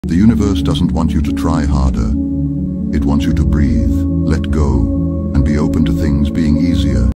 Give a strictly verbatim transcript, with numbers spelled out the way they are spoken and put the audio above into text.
The universe doesn't want you to try harder. It wants you to breathe, let go, and be open to things being easier.